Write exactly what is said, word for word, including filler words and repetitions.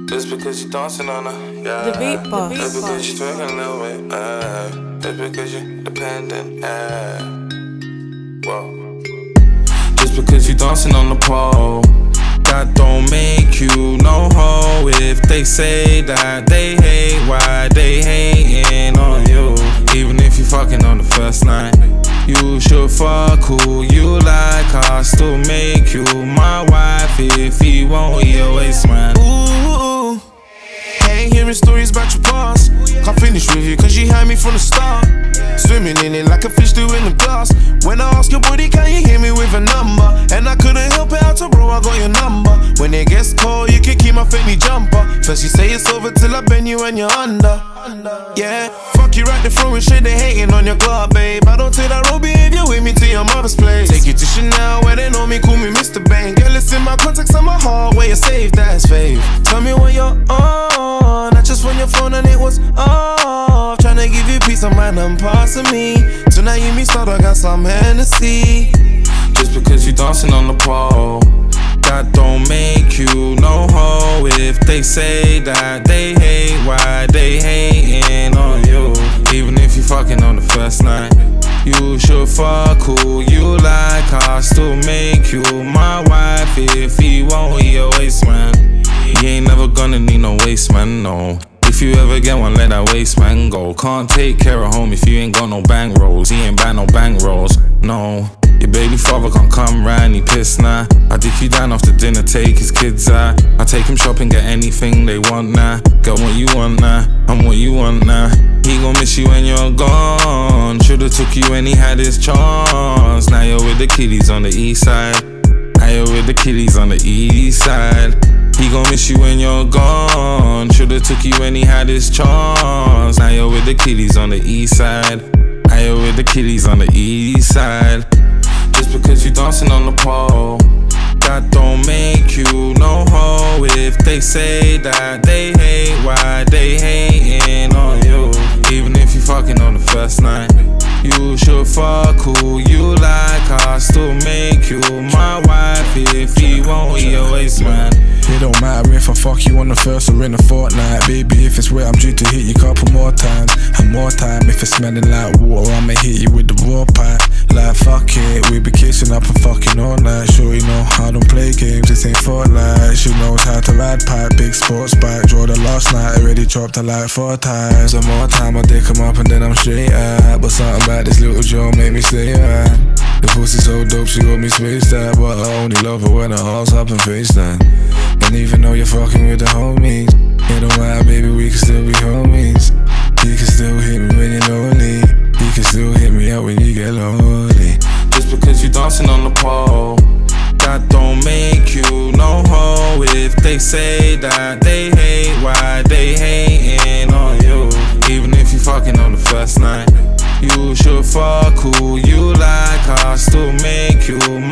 Just because you dancing on her, yeah. The beat boss. Just because you twerking a little bit, uh. Just because you're dependent, uh. Whoa. Just because you dancing on the pole, that don't make you no hoe. If they say that they hate, why they hating on you? Even if you fucking on the first night, you should fuck who you like. I'll still make you my wife if you won't eat your waist, man. Ooh, ain't hearing stories about your past. Can't finish with you cause you had me from the start. Swimming in it like a fish do in the glass. When I ask your body, can you hear me with a number? And I couldn't help it out, so bro, I got your number. When it gets cold, you can keep my Fendi jumper. First you say it's over till I bend you and you're under. Yeah, fuck you right the front with shit, they hating on your glove, babe. I don't take that road behavior with me to your mother's place. Take you to Chanel where they know me, call me Mister Bang. Girl, it's in my contacts on my heart, where you save, that's fave. Tell me when you're on, I just phoned your phone and it was off. Tryna give you peace of mind and parts of me. Tonight you me start, I got some Hennessy. Just because you dancing on the pole, that don't make you no hoe. If they say that they hate, why they hating on you? Even if you fucking on the first night, you should fuck who you like. I'll still make you my wife if you won't eat your waist, man. You ain't never gonna need no waist, man, no. If you ever get one, let that waist man go. Can't take care of home if you ain't got no bank rolls. He ain't buy no bank rolls, no. Your baby father can't come round, he pissed now. I dick you down after dinner, take his kids out. I take him shopping, get anything they want now. Get what you want now, I'm what you want now. He gon' miss you when you're gone. Should've took you when he had his chance. Now you're with the kiddies on the east side. Now you're with the kiddies on the east side. He gon' miss you when you're gone. Should've took you when he had his chance. Now you're with the kiddies on the east side. Now you're with the kiddies on the east side. Just because you dancing on the pole, that don't make you no hoe. If they say that they hate, why they hating on you? Even if you fucking on the first night, you should fuck who you like. I'll still make you my wife if you won't eat your waist, man. It don't matter if I fuck you on the first or in a fortnight. Baby, if it's wet, I'm due to hit you a couple more times. And more time, if it's smelling like water, I'ma hit you with the raw pipe. Like fuck it, we be kissing up and fucking all night. Sure you know I don't play games, this ain't Fortnite. She knows how to ride pipe, big sports bike. Draw the last night, already chopped her like four times. And more time I dick him up and then I'm straight out. But something about this little Joe made me stay right. The pussy so dope, she got me spaced out. But I only love her when her heart's up and FaceTime. And even though you're fucking with the homies, it don't matter, baby, we can still be homies. You can still hit me when you're lonely. You can still hit me up when you get lonely. Just because you dancing on the pole, that don't make you no hoe. If they say that they hate, why they hating on you? Even if you fucking on the first night, you should fuck who you like. I'll still make you